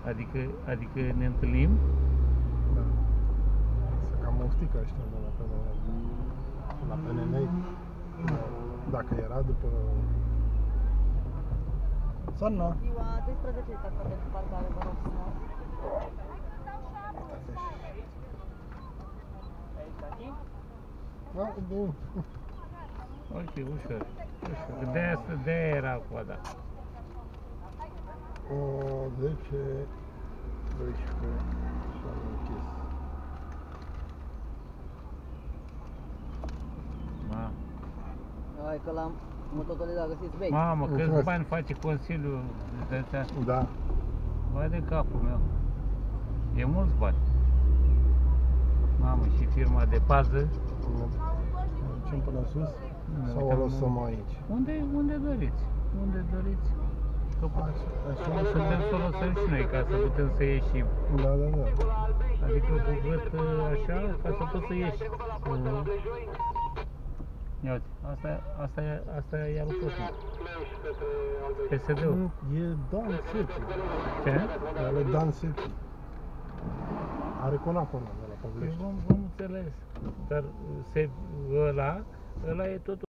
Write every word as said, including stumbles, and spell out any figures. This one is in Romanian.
Adică, adică ne întâlnim? Da. Să cam oftică ăștia de la P N L. La P N L, dacă era după... Sanna! Ziua doisprezece dacă pentru parcare, vă rog frumos. Da, bun. Ok, ușor. Ușor. De-aia, de-aia era coada. O, zece, doisprezece și am închis. Ma. Hai că la motocicletă găsiți bei. Mamă, câți Mulțumesc. bani face Consiliul Județean? Da. Vai de capul meu. E mulți bani. Mamă, și firma de pază. Mergem până sus sau o Uităm lăsăm unde- aici? Unde, unde doriți? Unde doriți? Că Așa, așa putem să o lăsăm și noi, ca să putem să ieșim. Da, da, da. Adică cu gât așa, ca să poți să ieși. Mhm. Ia uite, asta, asta, e- asta e iar lucrul. P S D-ul. E Dan Sepi. Ce? Ale Dan Sepi. Are conacul ăla de la Păi Păvlești. vom, vom înțeles. Dar se, ăla, ăla e totul.